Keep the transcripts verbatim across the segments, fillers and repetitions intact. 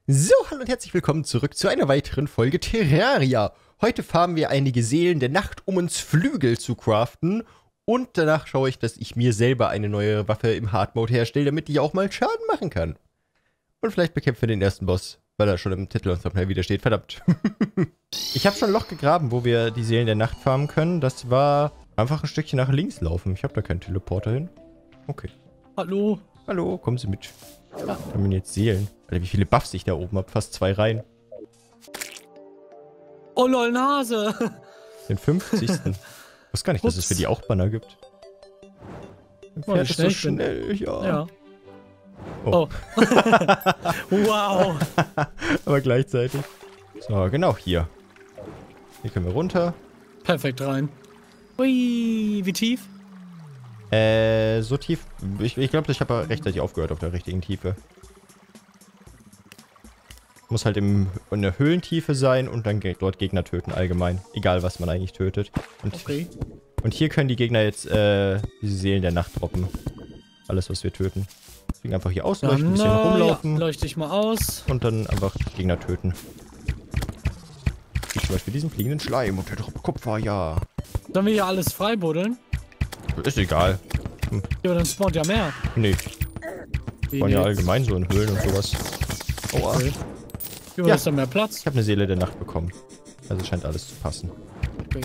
So, hallo und herzlich willkommen zurück zu einer weiteren Folge Terraria. Heute farmen wir einige Seelen der Nacht, um uns Flügel zu craften. Und danach schaue ich, dass ich mir selber eine neue Waffe im Hard Mode herstelle, damit ich auch mal Schaden machen kann. Und vielleicht bekämpfen wir den ersten Boss, weil er schon im Titel und Thumbnail wieder steht. Verdammt. Ich habe schon ein Loch gegraben, wo wir die Seelen der Nacht farmen können. Das war einfach ein Stückchen nach links laufen. Ich habe da keinen Teleporter hin. Okay. Hallo. Hallo, kommen Sie mit. Ja. Haben wir jetzt Seelen? Alter, wie viele Buffs ich da oben habe. Fast zwei Reihen. Oh lol, Nase. Den fünfzigsten Ich wusste gar nicht, Ups. dass es für die auch Banner gibt. Oh, fährt es so schnell, ja. ja. Oh. oh. Wow. Aber gleichzeitig. So, genau hier. Hier können wir runter. Perfekt rein. Ui, wie tief? Äh, so tief. Ich, ich glaube, ich habe rechtzeitig aufgehört auf der richtigen Tiefe. Muss halt im, in der Höhlentiefe sein und dann dort Gegner töten allgemein. Egal, was man eigentlich tötet. Und, okay. Und hier können die Gegner jetzt äh, diese Seelen der Nacht droppen. Alles, was wir töten. Deswegen einfach hier ausleuchten, ein bisschen rumlaufen. Ja, leuchte ich mal aus. Und dann einfach Gegner töten. Wie zum Beispiel diesen fliegenden Schleim und der Drop Kupfer, ja. Sollen wir hier alles freibuddeln? Ist egal. Hm. Ja, aber dann spawnt ja mehr. Nee. Spawnen ja allgemein so in Höhlen und sowas. Oha. Okay. Ja, ja. Ist da mehr Platz? Ich habe eine Seele der Nacht bekommen. Also scheint alles zu passen. Okay.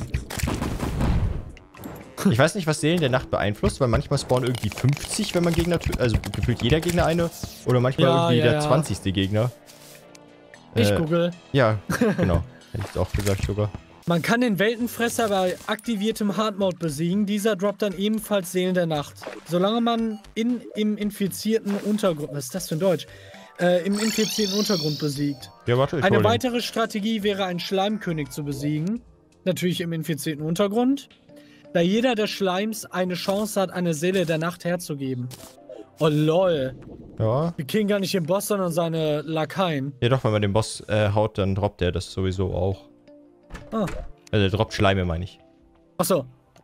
Ich weiß nicht, was Seelen der Nacht beeinflusst, weil manchmal spawnen irgendwie fünfzig, wenn man Gegner tötet. Also gefühlt jeder Gegner eine. Oder manchmal ja, irgendwie ja, der ja. zwanzigste Gegner. Ich äh, google. Ja, genau. Hätte ich auch gesagt sogar. Man kann den Weltenfresser bei aktiviertem Hardmode besiegen. Dieser droppt dann ebenfalls Seelen der Nacht. Solange man in, im infizierten Untergrund... Was ist das für ein Deutsch? Äh, im infizierten Untergrund besiegt. Ja, warte, ich Eine weitere Strategie wäre, einen Schleimkönig zu besiegen. Natürlich im infizierten Untergrund. Da jeder der Schleims eine Chance hat, eine Seele der Nacht herzugeben. Oh lol. Ja. Wir killen gar nicht den Boss, sondern seine Lakaien. Ja doch, wenn man den Boss äh, haut, dann droppt der das sowieso auch. Ah. Also der droppt Schleime, meine ich. Achso.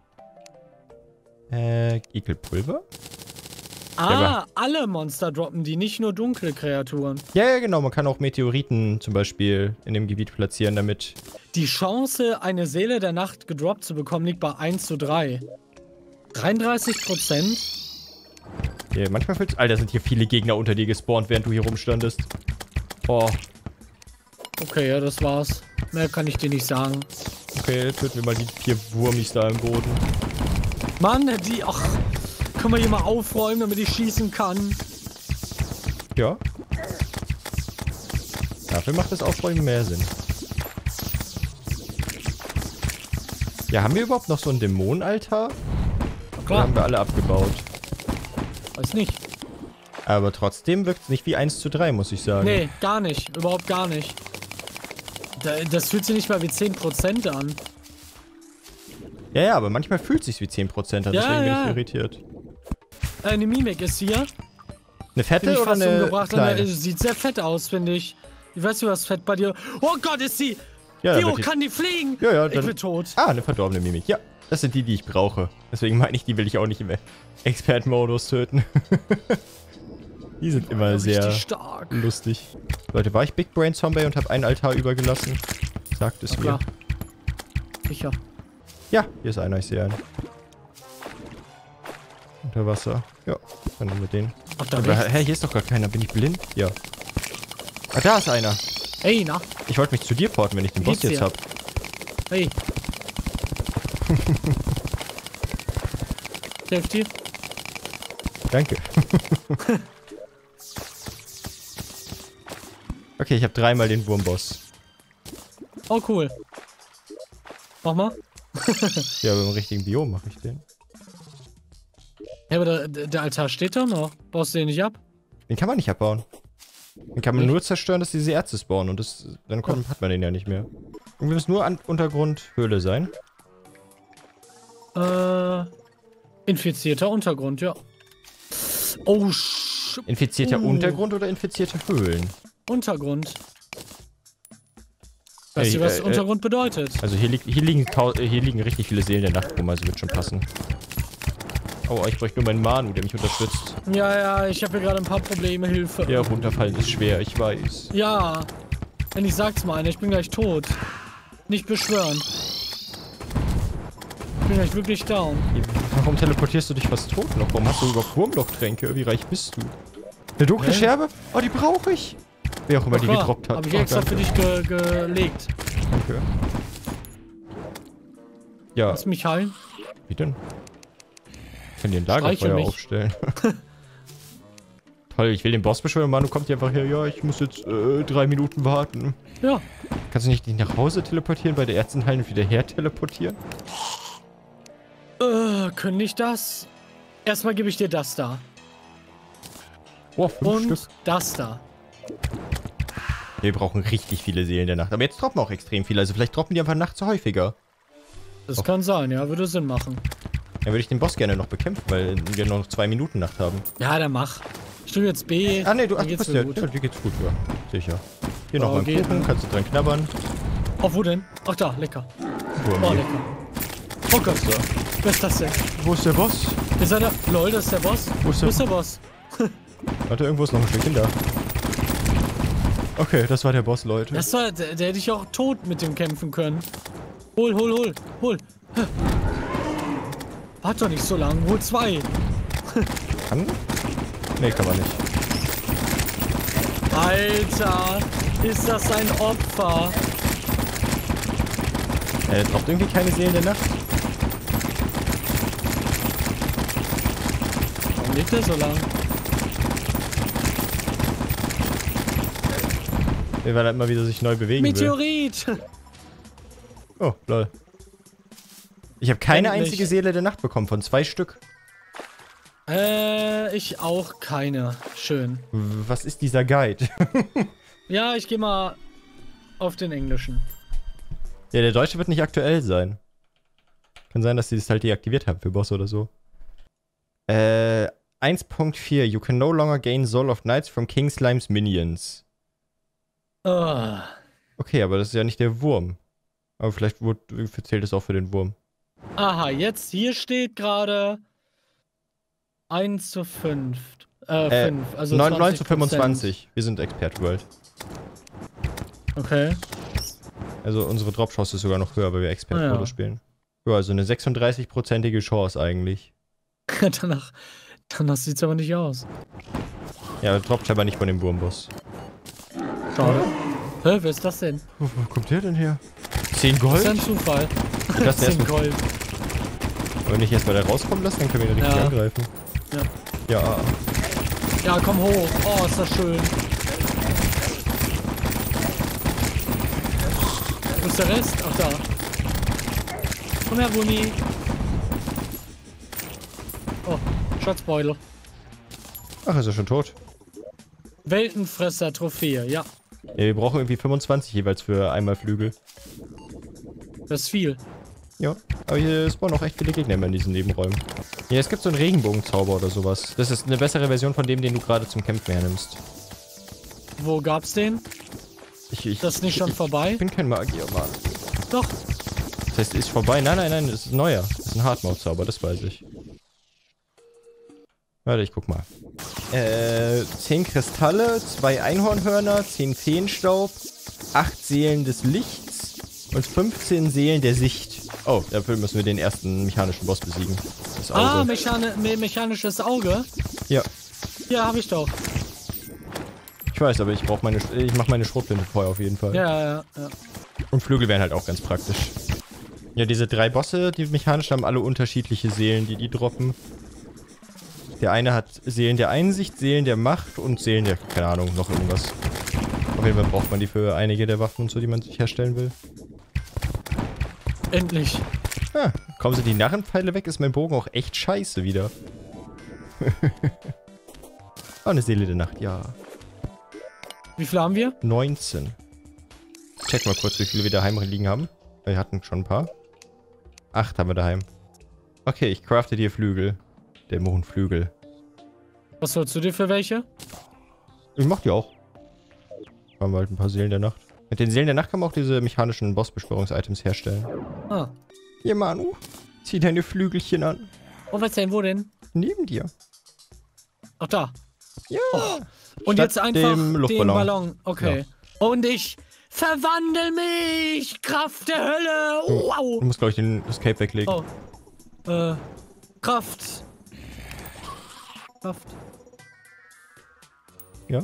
Äh, Ekelpulver? Ah, ja, alle Monster droppen die, nicht nur dunkle Kreaturen. Ja, ja, genau. Man kann auch Meteoriten zum Beispiel in dem Gebiet platzieren, damit... Die Chance, eine Seele der Nacht gedroppt zu bekommen, liegt bei eins zu drei. dreiunddreißig Prozent? Ja, manchmal fühlt's... Alter, sind hier viele Gegner unter dir gespawnt, während du hier rumstandest. Oh. Okay, ja, das war's. Mehr kann ich dir nicht sagen. Okay, töten wir mal die vier Wurmis da im Boden. Mann, die... Ach, können wir hier mal aufräumen, damit ich schießen kann? Ja. Dafür macht das Aufräumen mehr Sinn. Ja, haben wir überhaupt noch so einen Dämonenaltar? Klar. Oder haben wir alle abgebaut? Weiß nicht. Aber trotzdem wirkt es nicht wie eins zu drei, muss ich sagen. Nee, gar nicht. Überhaupt gar nicht. Das fühlt sich nicht mal wie zehn Prozent an. Ja, ja, aber manchmal fühlt es sich wie zehn Prozent an, ja, deswegen ja. bin ich irritiert. Eine Mimik ist hier. Eine fette ich oder fast eine umgebracht kleine? Und sieht sehr fett aus, finde ich. Ich weiß nicht, was fett bei dir... Oh Gott, ist sie... Ja, Wie hoch die... kann die fliegen? Ja, ja, ich dann... bin tot. Ah, eine verdorbene Mimik. Ja, das sind die, die ich brauche. Deswegen meine ich, die will ich auch nicht im Expertenmodus töten. Die sind immer ja, sehr stark. lustig. Leute, war ich Big Brain Zombie und habe einen Altar übergelassen? Sagt es mir. Sicher. Ja, hier ist einer, ich sehe einen. Unter Wasser. Ja, dann nehmen wir den. Ach, da Aber, hä, hier ist doch gar keiner. Bin ich blind? Ja. Ah, da ist einer. Hey, na. Ich wollte mich zu dir porten, wenn ich den Boss jetzt hab. Hey. Safety. Danke. Okay, ich habe dreimal den Wurmboss. Oh, cool. Mach mal. Ja, aber im richtigen Biom mache ich den. Ja, aber der, der Altar steht da noch. Baust du den nicht ab? Den kann man nicht abbauen. Den kann man nicht? nur zerstören, dass diese Erze spawnen. Und das, dann kommt, hat man den ja nicht mehr. Und wir müssen nur an Untergrundhöhle sein. Äh, infizierter Untergrund, ja. Oh, sch Infizierter uh. Untergrund oder infizierte Höhlen? Untergrund. Weißt du, Ey, was äh, Untergrund bedeutet? Also hier, li hier, liegen hier liegen richtig viele Seelen der Nacht rum, also wird schon passen. Oh, ich bräuchte nur meinen Manu, der mich unterstützt. Ja, ja, ich habe hier gerade ein paar Probleme. Hilfe. Ja, runterfallen ist schwer, ich weiß. Ja. Wenn ich sag's mal einer, ich bin gleich tot. Nicht beschwören. Ich bin gleich wirklich down. Warum teleportierst du dich fast tot noch? Warum hast du überhaupt Wurmlochtränke? Wie reich bist du? Eine dunkle Hä? Scherbe? Oh, die brauche ich. Wer auch immer die Klar, gedroppt hat. hab ich Oh, extra danke. für dich ge gelegt. Danke. Ja, Lass mich heilen. wie denn? Ich kann dir ein Streiche Lagerfeuer mich. aufstellen. Toll, ich will den Boss beschwören. Manu kommt hier einfach her. Ja, ich muss jetzt äh, drei Minuten warten. Ja. Kannst du nicht dich nach Hause teleportieren, bei der Ärztin heilen und wieder her teleportieren? Äh, können ich das? Erstmal gebe ich dir das da. Boah, fünf Und Stück. das da. Wir brauchen richtig viele Seelen der Nacht. Aber jetzt droppen auch extrem viele. Also vielleicht droppen die einfach nachts häufiger. Das Oh. kann sein, ja, würde Sinn machen. Dann würde ich den Boss gerne noch bekämpfen, weil wir nur noch zwei Minuten Nacht haben. Ja, dann mach. Ich drücke jetzt B. Ah ne, du dann ach, geht's bist mir ja, gut. ja, dir geht's gut, ja. Sicher. Hier Oh, noch mal einen geht, Kuchen, ne? kannst du dran knabbern. Oh, wo denn? Ach da, lecker. Wurm Oh, hier. lecker. Oh Gott. So. Wer ist das denn? Wo ist der Boss? Ist er da? Lol, das ist der Boss. Wo ist der- Wo ist der Boss? Warte, irgendwo ist noch ein Stückchen da. Okay, das war der Boss, Leute. Das war, der, der hätte ich auch tot mit dem kämpfen können. Hol, hol, hol, hol. Hä? Warte doch nicht so lang. Hol zwei. Kann? Nee, kann man nicht. Alter, ist das ein Opfer? Er droppt irgendwie keine Seelen der Nacht. Warum liegt der so lang? Nee, weil er immer wieder sich neu bewegen will. Meteorit! Oh, lol. Ich habe keine Endlich. einzige Seele der Nacht bekommen, von zwei Stück. Äh, ich auch keine. Schön. Was ist dieser Guide? Ja, ich gehe mal auf den englischen. Ja, der deutsche wird nicht aktuell sein. Kann sein, dass sie das halt deaktiviert haben für Boss oder so. Äh, eins Punkt vier. You can no longer gain Soul of Knights from King Slime's Minions. Ah. Okay, aber das ist ja nicht der Wurm. Aber vielleicht wurde, zählt es auch für den Wurm. Aha, jetzt hier steht gerade eins zu fünf. Äh, Äh, fünf. Also neun, neun zwanzig zu Prozent. fünfundzwanzig. Wir sind Expert World. Okay. Also unsere Drop-Chance ist sogar noch höher, weil wir Expert-Modus Ah, ja. spielen. Ja, also eine sechsunddreißig-prozentige Chance eigentlich. danach danach sieht es aber nicht aus. Ja, droppt aber nicht von dem Wurmboss. Schade. Hä, wer ist das denn? Wo, wo kommt der denn her? zehn Das Gold? ist ja ein Zufall. Das zehn erst Gold. Wenn ich erstmal da rauskommen lasse, dann können wir ihn richtig Ja. angreifen. Ja. Ja. Ja, komm hoch. Oh, ist das schön. Wo ist der Rest? Ach, da. Komm her, Buni. Oh, Schatzbeutel. Ach, ist er schon tot? Weltenfresser Trophäe, ja. Ja, wir brauchen irgendwie fünfundzwanzig jeweils für einmal Flügel. Das ist viel. Ja, aber hier spawnen auch echt viele Gegner immer in diesen Nebenräumen. Ja, es gibt so einen Regenbogenzauber oder sowas. Das ist eine bessere Version von dem, den du gerade zum Kämpfen hernimmst. Wo gab's den? Ich, ich, Das ist nicht schon ich, vorbei? Ich bin kein Magier, Mann. Doch. Das heißt, ist vorbei? Nein, nein, nein, das ist ein neuer. Das ist ein Hardmode-Zauber, das weiß ich. Warte, ich guck mal. Äh, zehn Kristalle, zwei Einhornhörner, zehn Feenstaub, acht Seelen des Lichts und fünfzehn Seelen der Sicht. Oh, dafür müssen wir den ersten mechanischen Boss besiegen. Das Auge. Ah, mechani me mechanisches Auge. Ja, Ja, habe ich doch. ich weiß, aber ich brauche meine, ich mache meine Schrotflinte vorher auf jeden Fall. Ja, ja, ja. Und Flügel wären halt auch ganz praktisch. Ja, diese drei Bosse, die mechanisch haben alle unterschiedliche Seelen, die die droppen. Der eine hat Seelen der Einsicht, Seelen der Macht und Seelen der, keine Ahnung, noch irgendwas. Auf jeden Fall braucht man die für einige der Waffen und so, die man sich herstellen will. Endlich. Ah, kommen sie die Narrenpfeile weg, ist mein Bogen auch echt scheiße wieder. Oh, eine Seele der Nacht, ja. Wie viel haben wir? neunzehn. Check mal kurz, wie viele wir daheim liegen haben. Wir hatten schon ein paar. acht haben wir daheim. Okay, ich crafte dir Flügel. Dämonenflügel. Was holst du dir für welche? Ich mach die auch. Haben wir halt ein paar Seelen der Nacht. Mit den Seelen der Nacht kann man auch diese mechanischen Bossbeschwörungs-Items herstellen. Ah. Hier, Manu. Zieh deine Flügelchen an. Oh, was denn? Wo denn? neben dir. Ach, da. Ja. Oh. Und Statt jetzt einfach dem den Luftballon. Ballon. Okay. Ja. Und ich verwandel mich! Kraft der Hölle! Wow! Du musst, glaube ich, den Escape weglegen. Oh. Äh. Kraft. Kraft. Ja.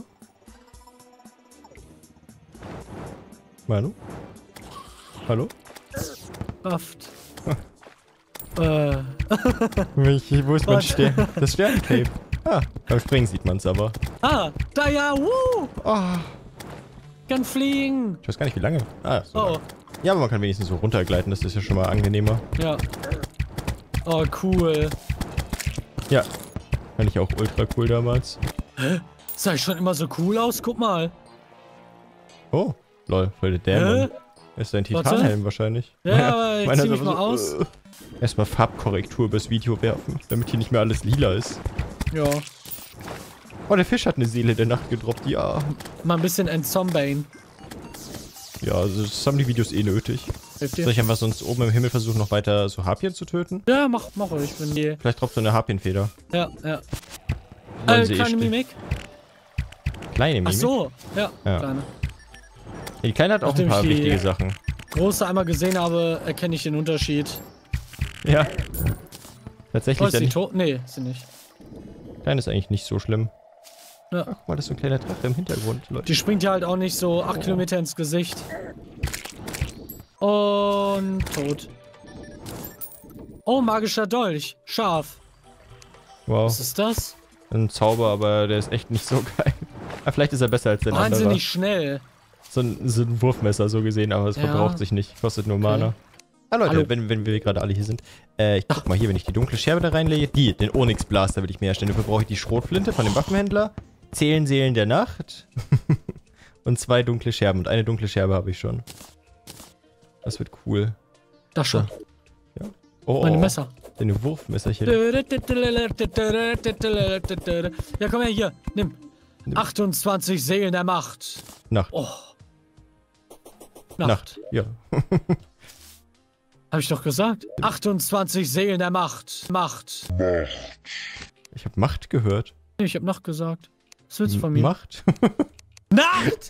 Manu? Hallo? Kraft. äh. Ich, wo ist mein Was? Stern? Das Sterncape. Ah, beim Springen sieht man es aber. Ah, da ja, wuh! Oh, Kann fliegen! ich weiß gar nicht, wie lange. Ah, so Oh, lange. Ja, aber man kann wenigstens so runtergleiten, das ist ja schon mal angenehmer. ja. Oh, cool. Ja. Fand ich auch ultra cool damals. Hä? Sah ich schon immer so cool aus? Guck mal. Oh, lol, voll der Dämon. Ist ein Warte. Titanhelm wahrscheinlich. Ja, aber ich Meiner zieh ist mich aber mal so, aus. äh, Erstmal Farbkorrektur übers Video werfen, damit hier nicht mehr alles lila ist. Ja. Oh, der Fisch hat eine Seele der Nacht gedroppt, ja. Mal ein bisschen entzombain. Ja, also das haben die Videos eh nötig. Hilft Soll dir? ich einfach sonst oben im Himmel versuchen, noch weiter so Harpien zu töten? Ja, mach, mach ruhig. Ich bin hier. Vielleicht droppt so eine Harpienfeder. Ja, ja. Wollen Äh, sie eh kleine stehen. Mimik? Kleine Mimik? Ach so. Ja, Ja. kleine. Die Kleine hat auch Nachdem ein paar ich die- wichtige Sachen. Große einmal gesehen habe, erkenne ich den Unterschied. Ja. Oh, Tatsächlich, ist der die nicht, tot? Nee, ist sie nicht. Kleine ist eigentlich nicht so schlimm. Ja. Ach, guck mal, das ist so ein kleiner Drache im Hintergrund, Leute. Die springt ja halt auch nicht so acht Kilometer ins Gesicht. Und tot. Oh, magischer Dolch. Scharf. Wow. Was ist das? Ein Zauber, aber der ist echt nicht so geil. Aber vielleicht ist er besser als der andere. Wahnsinnig schnell. So ein, so ein Wurfmesser so gesehen, aber es Ja. verbraucht sich nicht. Kostet nur Okay. Mana. Ah Leute, Hallo. wenn, wenn wir gerade alle hier sind. Äh, ich guck mal hier, wenn ich die dunkle Scherbe da reinlege. Die, den Onyx Blaster will ich mir herstellen. Dafür brauche ich die Schrotflinte von dem Waffenhändler. Zehn Seelen der Nacht. Und zwei dunkle Scherben. Und eine dunkle Scherbe habe ich schon. Das wird cool. Das schon. Oh, Meine Messer. Deine Wurfmesserchen. Ja, komm her hier. Nimm. Nimm. achtundzwanzig Seelen der Macht. Nacht. Oh. Nacht. Nacht. Ja. Hab ich doch gesagt. achtundzwanzig Seelen der Macht. Macht. Ich habe Macht gehört. Nee, ich hab Nacht gesagt. Was willst du von mir? Macht? Nacht!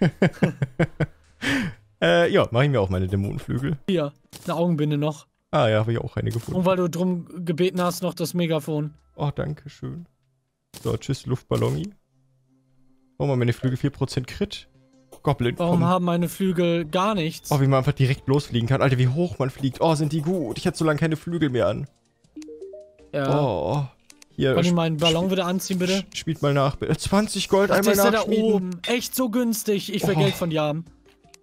äh, ja, mache ich mir auch meine Dämonenflügel. Hier. Eine Augenbinde noch. Ah ja, habe ich auch eine gefunden. Und weil du drum gebeten hast, noch das Megafon. Oh, danke schön. So, tschüss, Luftballoni. Warum haben meine Flügel vier Prozent Crit? Goblin, Warum komm. haben meine Flügel gar nichts? Oh, wie man einfach direkt losfliegen kann. Alter, wie hoch man fliegt. Oh, sind die gut. Ich hatte so lange keine Flügel mehr an. Ja. Oh, hier. Kann ich sp- meinen Ballon wieder anziehen, bitte? sp- Spielt mal nach. bitte. zwanzig Gold, Ach, einmal das ist ja da nachschmieden. oben. Echt so günstig. Ich will Oh. Geld von dir haben.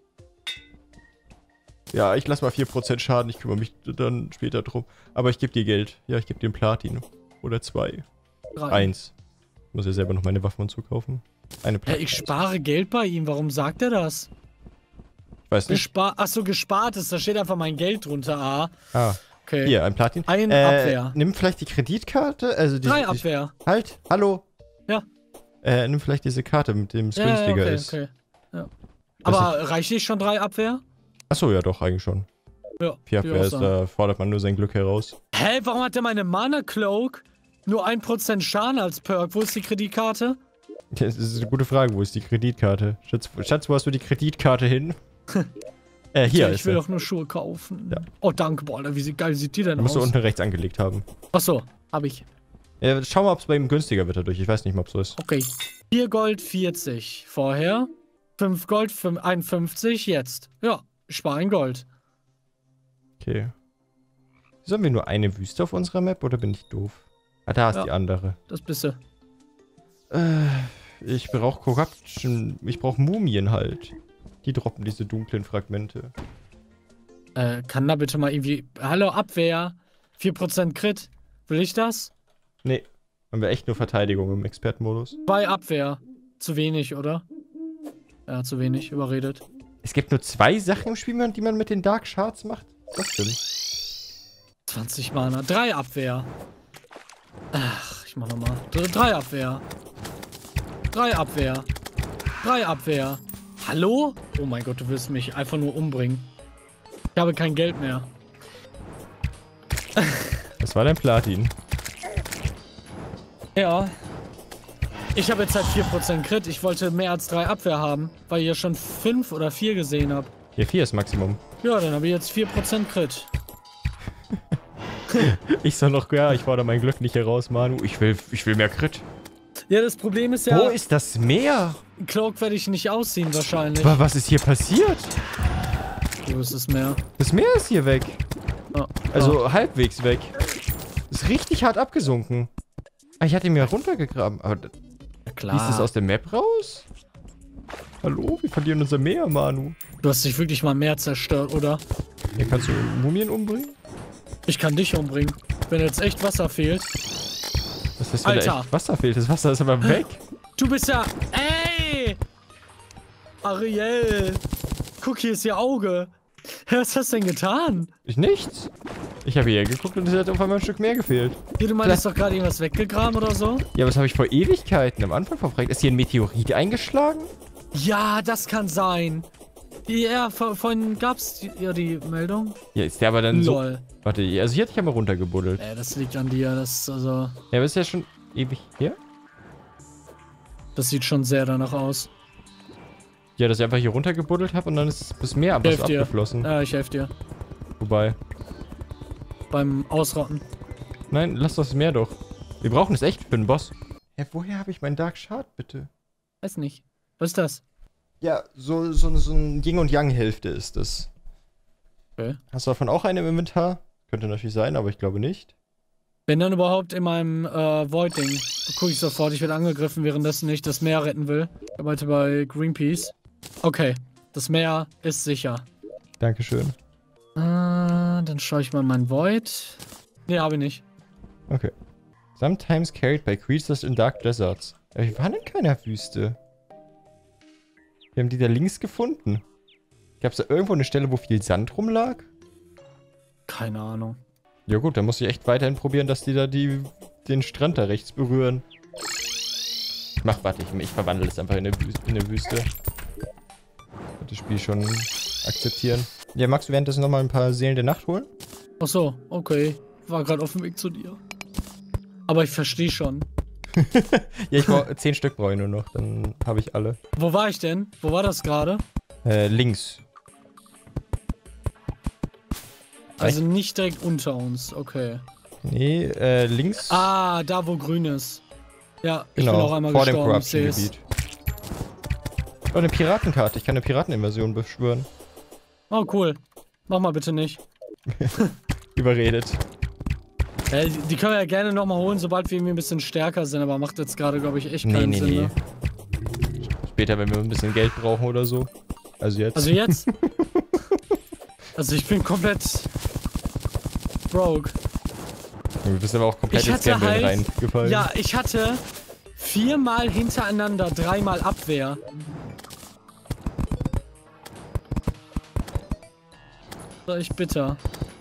Ja, ich lass mal vier Prozent Schaden. Ich kümmere mich dann später drum. Aber ich gebe dir Geld. Ja, ich gebe dir einen Platin. Oder zwei. Drei. Eins. Ich muss ja selber noch meine Waffen und so kaufen. Eine Ja, Platin. ich spare Geld bei ihm. Warum sagt er das? Ich weiß nicht. Gespar Achso, gespart ist. Da steht einfach mein Geld drunter. Ah. Ah, Okay. hier, ein Platin. Ein äh, Abwehr. Nimm vielleicht die Kreditkarte. Also die, Drei die, Abwehr. Halt, hallo. Ja. Äh, nimm vielleicht diese Karte, mit dem es Ja, ja, günstiger okay, ist. okay. Ja. Das Aber reicht nicht schon drei Abwehr? Achso, ja doch, eigentlich schon. Ja. Vier würde Abwehr ich ist, auch sagen. da fordert man nur sein Glück heraus. Hä, warum hat der meine Mana Cloak nur ein Prozent Schaden als Perk? Wo ist die Kreditkarte? Das ist eine gute Frage, wo ist die Kreditkarte? Schatz, Schatz wo hast du die Kreditkarte hin? äh, hier Tja, ist ich will sie. doch nur Schuhe kaufen. Ja. Oh, danke, boah, Alter, wie sie- geil sieht die denn Die musst aus? du unten rechts angelegt haben. Achso, hab ich. Äh, schau mal, ob es bei ihm günstiger wird dadurch. Ich weiß nicht mal, ob es so ist. Okay. vier Gold vierzig vorher. fünf Gold fünf- einundfünfzig jetzt. Ja, ich spare ein Gold. Okay. Sollen wir nur eine Wüste auf unserer Map oder bin ich doof? Ah, da ist Ja. die andere. Das bist du. Äh, ich brauche Corruption. Ich brauche Mumien halt. Die droppen diese dunklen Fragmente. Äh, kann da bitte mal irgendwie... Hallo, Abwehr. vier Prozent Crit. Will ich das? Nee. Haben wir echt nur Verteidigung im Expertenmodus. Bei Abwehr. Zu wenig, oder? Ja, zu wenig. Überredet. Es gibt nur zwei Sachen im Spiel, die man mit den Dark Shards macht. Was denn? zwanzig Mana. drei Abwehr. Ach, ich mach nochmal. drei Abwehr. drei Abwehr. drei Abwehr. Hallo? Oh mein Gott, du willst mich einfach nur umbringen. Ich habe kein Geld mehr. Das war dein Platin. Ja. Ich habe jetzt halt vier Prozent Crit. Ich wollte mehr als drei Abwehr haben, weil ich ja schon fünf oder vier gesehen habe. Ja, vier ist Maximum. Ja, dann habe ich jetzt vier Prozent Crit. Ich soll noch, ja, ich fordere mein Glück nicht heraus, Manu. Ich will, ich will mehr Crit. Ja, das Problem ist ja... Wo ist das Meer? Cloak werde ich nicht ausziehen wahrscheinlich. Aber was ist hier passiert? Wo ist das Meer? Das Meer ist hier weg. Oh. Also oh. halbwegs weg. Ist richtig hart abgesunken. Ah, ich hatte ihn mir runtergegraben. Aber Ja, klar. ist das aus der Map raus? Hallo? Wir verlieren unser Meer, Manu. Du hast dich wirklich mal mehr zerstört, oder? Ja, kannst du Mumien umbringen? Ich kann dich umbringen. Wenn jetzt echt Wasser fehlt. Was ist, wenn Alter. da echt Wasser fehlt? Das Wasser ist aber weg. Du bist ja... Ey! Ariel! Guck, hier ist ihr Auge. Was hast du denn getan? Ich nichts. Ich habe hier geguckt und es hat auf einmal ein Stück mehr gefehlt. Hier, du meinst doch gerade irgendwas weggegraben oder so? Ja, was habe ich vor Ewigkeiten am Anfang vom Projekt? Ist hier ein Meteorit eingeschlagen? Ja, das kann sein. Ja, vor- vorhin gab's die, ja die Meldung. Ja, ist der aber dann Lol. so... Warte, also hier hatte ich ja mal runtergebuddelt. Ey, das liegt an dir. Das ist also... Ja, aber ist ja schon ewig her. Das sieht schon sehr danach aus. Ja, dass ich einfach hier runtergebuddelt habe und dann ist das Meer aber so Helf dir. abgeflossen. Ja, ich helfe dir. Wobei... Beim Ausrotten. Nein, lass das Meer doch. Wir brauchen es echt für den Boss. Ja, woher habe ich meinen Dark Shard, bitte? Weiß nicht. Was ist das? Ja, so, so, so ein Yin- und Yang-Hälfte ist das. Okay. Hast du davon auch eine im Inventar? Könnte natürlich sein, aber ich glaube nicht. Wenn dann überhaupt in meinem äh, Void-Ding. Da gucke ich sofort, ich werde angegriffen, währenddessen ich das Meer retten will. Ich arbeite bei Greenpeace. Okay, das Meer ist sicher. Dankeschön. Äh, dann schaue ich mal mein Void. Ne, habe ich nicht. Okay. Sometimes carried by creatures in dark deserts. Ja, wir waren in keiner Wüste. Wir haben die da links gefunden. Gab es da irgendwo eine Stelle, wo viel Sand rumlag? Keine Ahnung. Ja gut, dann muss ich echt weiterhin probieren, dass die da die, den Strand da rechts berühren. Ich mach, warte, ich, ich verwandle das einfach in eine, Wü- in eine Wüste. Wird das Spiel schon akzeptieren. Ja, magst du währenddessen nochmal ein paar Seelen der Nacht holen? Ach so, okay. War gerade auf dem Weg zu dir. Aber ich verstehe schon. Ja, ich brauche zehn Stück brauche ich nur noch, dann habe ich alle. Wo war ich denn? Wo war das gerade? Äh, links. Also nicht direkt unter uns, okay. Nee, äh, links. Ah, da wo grün ist. Ja, ich genau, bin auch einmal vor dem gestorben, ich sehe es. Corruption-Gebiet. Oh, eine Piratenkarte. Ich kann eine Pirateninvasion beschwören. Oh, cool. Mach mal bitte nicht. Überredet. Äh, die, die können wir ja gerne nochmal holen, sobald wir irgendwie ein bisschen stärker sind, aber macht jetzt gerade, glaube ich, echt Nee, keinen nee, Sinn. nee. Ne? Später, wenn wir ein bisschen Geld brauchen oder so. Also jetzt. Also jetzt? Also ich bin komplett broke. Du bist aber auch komplett Ich ins hatte Gambeln halt- reingefallen. Ja, ich hatte viermal hintereinander dreimal Abwehr. Das war echt bitter.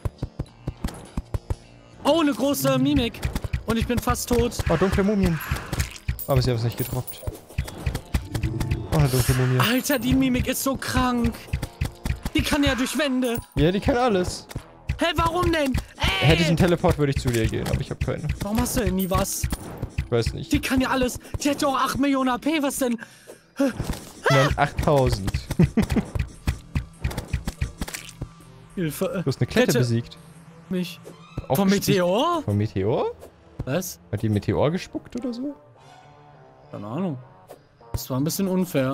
Oh, eine große Mimik. Und ich bin fast tot. Oh, dunkle Mumien. Aber sie haben es nicht getroppt. Oh, eine dunkle Mumie. Alter, die Mimik ist so krank. Die kann ja durch Wände. Ja, die kann alles. Hä, warum denn? Ey! Hätte ich einen Teleport, würde ich zu dir gehen, aber ich habe keine. Warum hast du denn nie was? Ich weiß nicht. Die kann ja alles. Die hat ja auch acht Millionen A P. Was denn? Nein, achttausend. Hilfe. Du hast eine Klette Rette besiegt. Mich. Auch Vom gespickt- Meteor? Vom Meteor? Was? Hat die Meteor gespuckt oder so? Keine Ahnung. Das war ein bisschen unfair.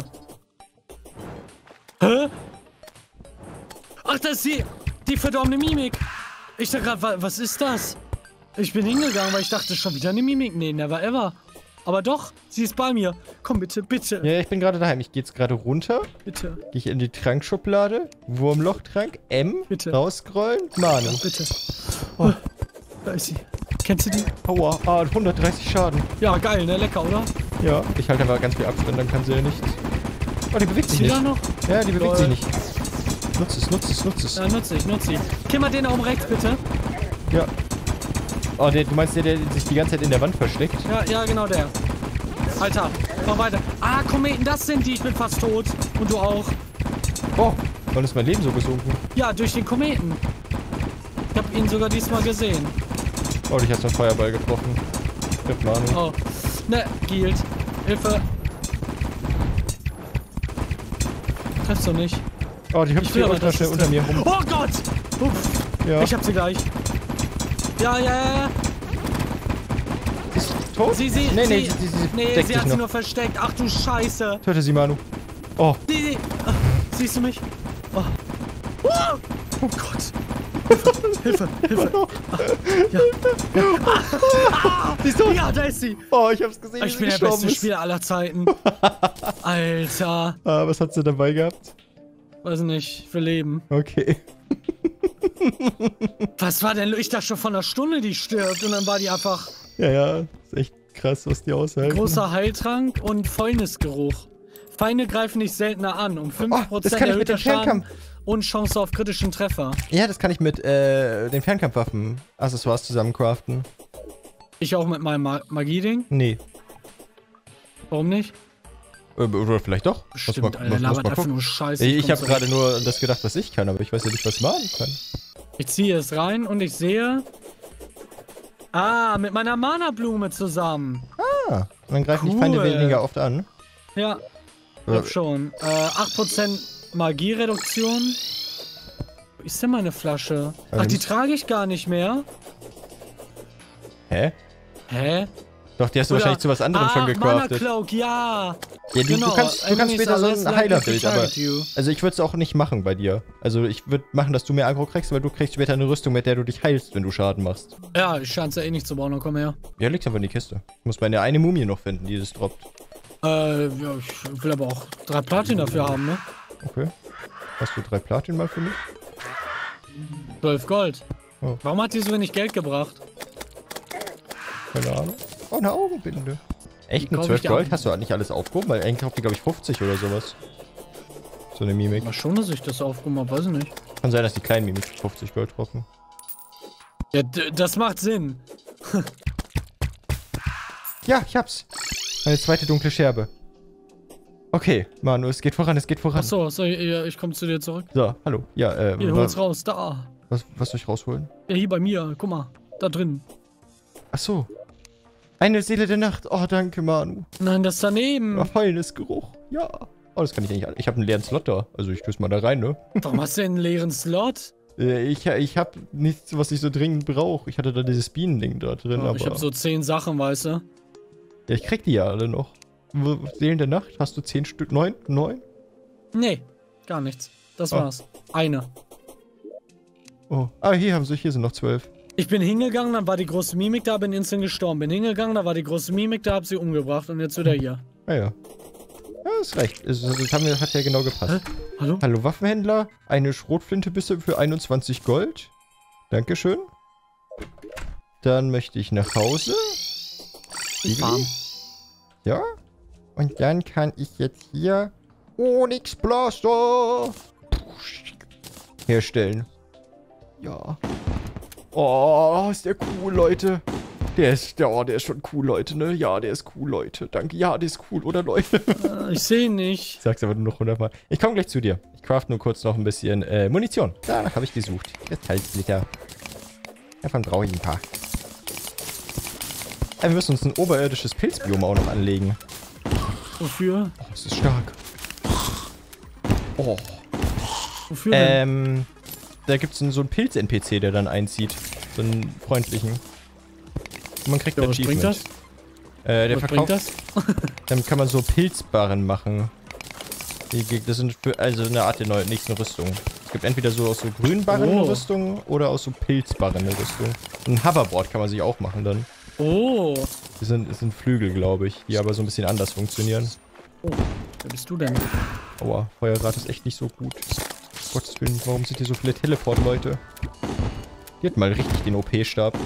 Hä? Ach, das ist die, die verdorbene Mimik. Ich dachte gerade, wa- was ist das? Ich bin hingegangen, weil ich dachte, schon wieder eine Mimik. Nee, never ever. Aber doch, sie ist bei mir. Komm bitte, bitte, Ja, ich bin gerade daheim. Ich gehe jetzt gerade runter. bitte, Gehe ich in die Trankschublade. Wurmlochtrank. M. Bitte. Rausscrollen. Mana. bitte. Oh, da ist sie. Kennst du die? Aua. Ah, hundertdreißig Schaden. Ja, geil, ne? Lecker, oder? Ja. Ich halte einfach ganz viel Abstand, dann kann sie ja nicht. Oh, die bewegt Ist sich die nicht. da noch? Ja, die bewegt Lol. sich nicht. Nutz es, nutz es, nutz es. Ja, nutze ich, nutze ich. Kill mal den da oben rechts, bitte. Ja. Oh, der, du meinst der, der sich die ganze Zeit in der Wand versteckt? Ja, ja, genau der. Alter, mach weiter. Ah, Kometen, das sind die. Ich bin fast tot. Und du auch. Oh, wann ist mein Leben so gesunken? Ja, durch den Kometen. Ich hab ihn sogar diesmal gesehen. Oh, dich hat so ein Feuerball getroffen. Angriff, Manu. Oh. Ne, Gilt. Hilfe. Treffst du nicht. Oh, die hüpft hier ultra schnell unter mir rum. Oh Gott! Uff. Ja. Ich hab sie gleich. Ja, ja, ja. Ist sie tot? Sie, sie, nee, nee, sie, sie, sie, sie, nee, deckt sie sich hat noch. sie nur versteckt. Ach du Scheiße. Töte sie, Manu. Oh. Sie, sie. Ach, siehst du mich? Oh, oh, oh Gott. Hilfe, Hilfe. Ah, ja. Ah, Sie ist tot. ja, da ist sie. Oh, ich hab's gesehen, wie Ich sie bin der gestorben beste ist. Spieler aller Zeiten. Alter. Ah, was hat sie dabei gehabt? Weiß nicht, für Leben. Okay. Was war denn? Ich dachte schon von einer Stunde, die stirbt. Und dann war die einfach Ja, ja, ist echt krass, was die aushalten. großer Heiltrank und Fäulnisgeruch. Feinde greifen dich seltener an. Um fünf Oh, Prozent das kann ich mit erhöhter dem Schaden Fernkampf. und Chance auf kritischen Treffer. Ja, das kann ich mit äh, den Fernkampfwaffen Accessoires zusammen craften. Ich auch mit meinem Ma Magie-Ding? Nee. Warum nicht? Äh, Oder vielleicht doch. Stimmt, Muss mal, Alter, muss, muss labert mal einfach gucken. nur Scheiße. Ich, ich komm habe zurück. gerade nur das gedacht, was ich kann, aber ich weiß ja nicht, was Manu kann. Ich ziehe es rein und ich sehe... Ah, mit meiner Mana-Blume zusammen. Ah, und dann greifen die Cool. Feinde weniger oft an. Ja, ich glaub schon. Äh, acht Prozent Magiereduktion. Wo ist denn meine Flasche? Ach, die trage ich gar nicht mehr. Hä? Hä? Doch, die hast du Oder- wahrscheinlich zu was anderem ah, schon gecraftet. Mana Cloak, ja. Ja, du, Genau, du kannst, du kannst enemies später are so less ein likely to Heilerbild, aber... target you. Also ich würde es auch nicht machen bei dir. Also ich würde machen, dass du mehr Aggro kriegst, weil du kriegst später eine Rüstung, mit der du dich heilst, wenn du Schaden machst. Ja, ich scheine es ja eh nicht zu bauen, dann komm her. Ja, liegt einfach in die Kiste. Ich muss meine eine Mumie noch finden, die das droppt. Äh, ja, ich will aber auch drei Platin dafür haben, ne? Okay. Hast du drei Platin mal für mich? zwölf Gold. Oh. Warum hat die so wenig Geld gebracht? Keine Ahnung. Oh, eine Augenbinde. Echt, Die nur kauf zwölf ich dir Gold? an. Hast du halt nicht alles aufgehoben? Weil eigentlich kauft die, glaube ich, fünfzig oder sowas. So eine Mimik. Mal schon, dass ich das aufgehoben habe, weiß ich nicht. Kann sein, dass die kleinen Mimik fünfzig Gold droppen. Ja, d- das macht Sinn. Ja, ich hab's. Meine zweite dunkle Scherbe. Okay, Manu, es geht voran, es geht voran. Achso, so, ja, ich komme zu dir zurück. So, hallo. Ja, äh, Hier, wa- hol's raus, da. was, was soll ich rausholen? Ja, hier bei mir, guck mal. Da drin. Ach so. Eine Seele der Nacht. Oh, danke, Manu. Nein, das daneben. Oh, feines Geruch. Ja. Oh, das kann ich eigentlich. Ich habe einen leeren Slot da. Also ich tue mal da rein, ne? Warum hast du denn einen leeren Slot? Äh, ich, ich habe nichts, was ich so dringend brauche. Ich hatte da dieses Bienending da drin, Oh, aber... ich habe so zehn Sachen, weißt du? Ja, ich krieg die ja alle noch. Wo- Seelen der Nacht? Hast du zehn Stück? Neun? Neun? Nee, gar nichts. Das Ah. war's. Eine. Oh. Ah, hier haben sie, hier sind noch zwölf. Ich bin hingegangen, dann war die große Mimik da, bin instant gestorben. Bin hingegangen, da war die große Mimik da, hab sie umgebracht und jetzt wieder hier. Ah ja. Ja, ist recht. Es- Das haben wir- hat ja genau gepasst. Hä? Hallo? Hallo Waffenhändler, eine Schrotflintebisse für einundzwanzig Gold. Dankeschön. Dann möchte ich nach Hause. Farm. Ja. Und dann kann ich jetzt hier Onyx Blaster herstellen. Ja. Oh, ist der cool, Leute. Der ist, der, oh, der ist schon cool, Leute, ne? Ja, der ist cool, Leute. Danke. Ja, der ist cool, oder, Leute? Äh, ich sehe nicht. Ich sag's aber nur noch hundertmal. Ich komme gleich zu dir. Ich craft nur kurz noch ein bisschen äh, Munition. Danach habe ich gesucht. Kristallsplitter. Davon brauche ich ein paar. Äh, wir müssen uns ein oberirdisches Pilzbiom auch noch anlegen. Wofür? Oh, das ist stark. Oh. Wofür denn? Ähm, da gibt's einen, so einen Pilz-N P C, der dann einzieht. So einen freundlichen. Und man kriegt Ja, ein was bringt Achievement. das? Äh, der Was bringt verkauft. das? Dann kann man so Pilzbarren machen. Die, das sind für, also eine Art der neuen, nächsten Rüstung. Es gibt entweder so aus so Grünbarren eine Oh. Rüstung oder aus so Pilzbarren eine Rüstung. Ein Hoverboard kann man sich auch machen dann. Oh. Das sind, das sind Flügel, glaube ich, die aber so ein bisschen anders funktionieren. Oh. Wer bist du denn? Aua, Feuerrad ist echt nicht so gut. Gottes Willen, warum sind hier so viele Teleport-Leute? Die hat mal richtig den O P-Stab.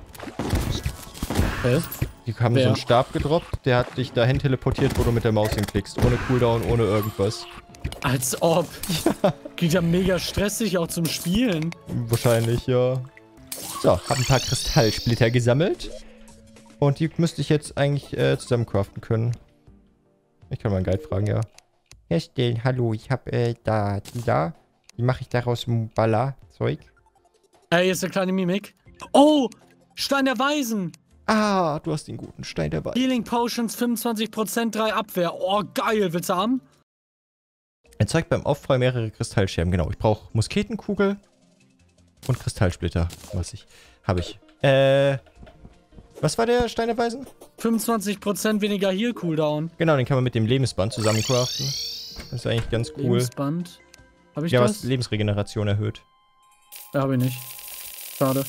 Hä? Die haben Wer? so einen Stab gedroppt, der hat dich dahin teleportiert, wo du mit der Maus hinklickst. Ohne Cooldown, ohne irgendwas. Als ob. Geht ja mega stressig auch zum Spielen. Wahrscheinlich, ja. So, hab ein paar Kristallsplitter gesammelt. Und die müsste ich jetzt eigentlich äh, zusammen craften können. Ich kann mal einen Guide fragen, ja. Herstellen, hallo, ich hab äh, da, die da. Wie mache ich daraus Mubala-Zeug? Ey, hier ist eine kleine Mimik. Oh! Stein der Weisen! Ah, du hast den guten Stein dabei. Healing Potions, fünfundzwanzig Prozent, drei Abwehr. Oh, geil. Willst du haben? Erzeugt beim Aufprall mehrere Kristallscherben. Genau, ich brauche Musketenkugel und Kristallsplitter. Was ich. Habe ich. Äh. Was war der Stein der Weisen? fünfundzwanzig Prozent weniger Heal-Cooldown. Genau, den kann man mit dem Lebensband zusammen craften. Das ist eigentlich ganz cool. Lebensband. Habe ich ja, das? was Lebensregeneration erhöht. Ja, habe ich nicht. Schade.